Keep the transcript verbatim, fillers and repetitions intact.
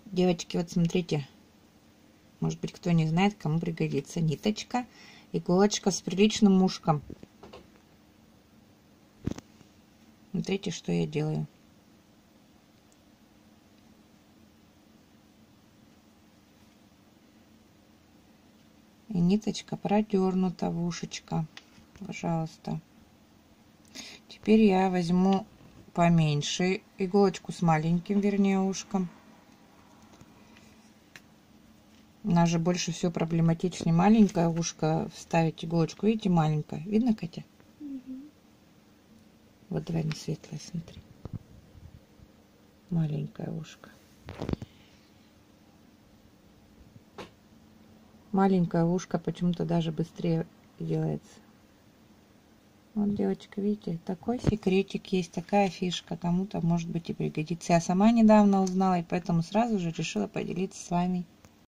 Девочки, вот смотрите. Может быть, кто не знает, кому пригодится. Ниточка, иголочка с приличным ушком. Смотрите, что я делаю. И ниточка продернута в ушечко. Пожалуйста. Теперь я возьму поменьше иголочку с маленьким, вернее, ушком. У нас же больше всего проблематичнее маленькое ушко вставить иголочку. Видите, маленькое. Видно, Катя? Угу. Вот давай на светлое, смотри. Маленькое ушко. Маленькое ушко почему-то даже быстрее делается. Вот, девочка, видите, такой секретик есть, такая фишка. Кому-то, может быть, и пригодится. Я сама недавно узнала, и поэтому сразу же решила поделиться с вами.